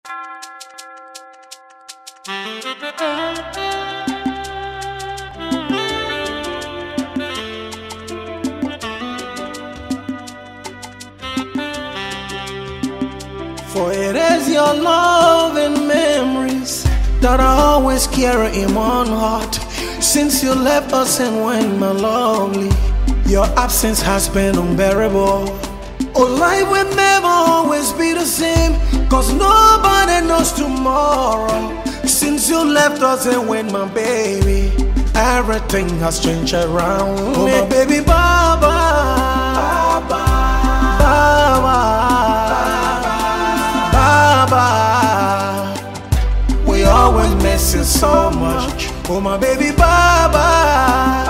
For it is your love and memories that I always carry in my heart. Since you left us and went, my lovely, your absence has been unbearable. Oh, life will never always be the same, cause nobody knows tomorrow. Since you left us and went, my baby, everything has changed around. Oh, my baby, bye-bye, bye-bye, we always miss you so much. Oh, my baby, bye-bye,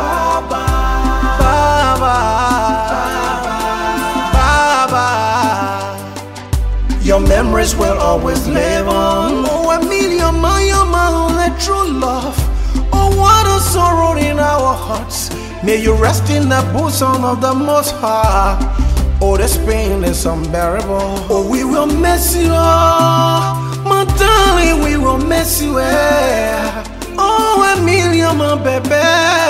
bye-bye. Your memories will always live on. Oh, Emilia, my only true love. Oh, what a sorrow in our hearts. May you rest in the bosom of the Most High. Oh, this pain is unbearable. Oh, we will miss you, my darling, we will miss you. Oh, Emilia, my baby,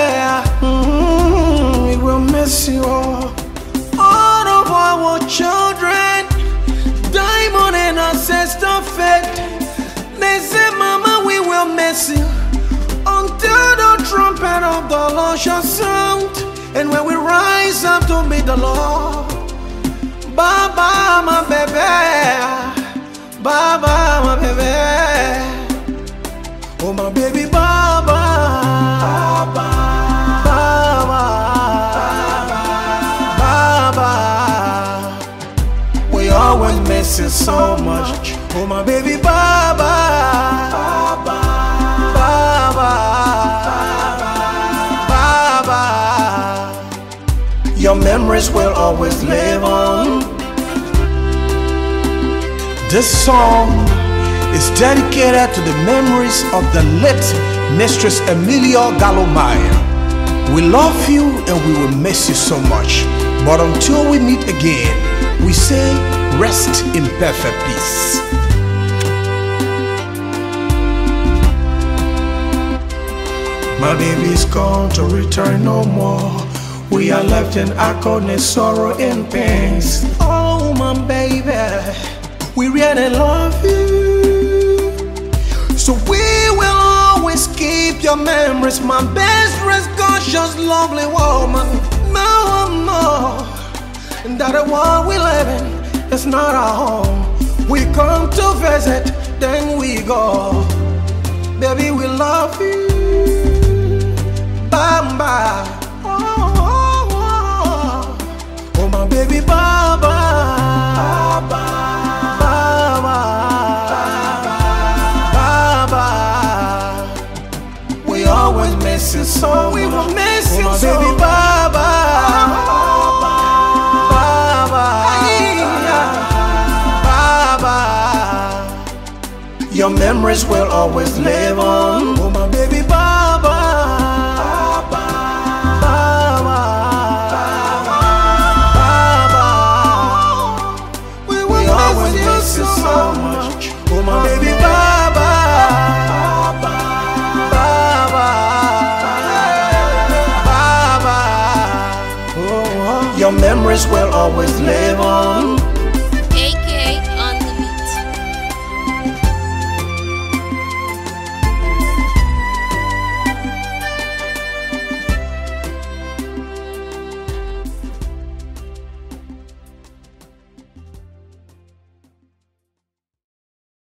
we will miss you. All of our children, Diamond and our sister Faith, they say, Mama, we will miss you until the trumpet of the Lord shall sound, and when we rise up to meet the Lord. Bye-bye, my baby, bye-bye, my baby. Oh, my baby, bye-bye, bye-bye. We always miss you so much. Oh, my baby, bye-bye, bye-bye. Your memories will always live on. This song is dedicated to the memories of the late Mistress Emilia Gallo-Maya. We love you and we will miss you so much. But until we meet again, we say rest in perfect peace. My baby's gone to return no more. We are left in agony, sorrow and pains. Oh, my baby, we really love you. So we will always keep your memories, my best friend, gorgeous, lovely woman. No more. And that the world we live in is not our home. We come to visit, then we go. Baby, we love you. Bye-bye. Oh, my baby, bye-bye, bye-bye. We always miss you so. We will miss you so. Baby, bye-bye, bye-bye. Your memories will always live on. Oh, my baby, bye-bye. So much. Oh, my baby, bye-bye, bye-bye. Oh, your memories will always live on.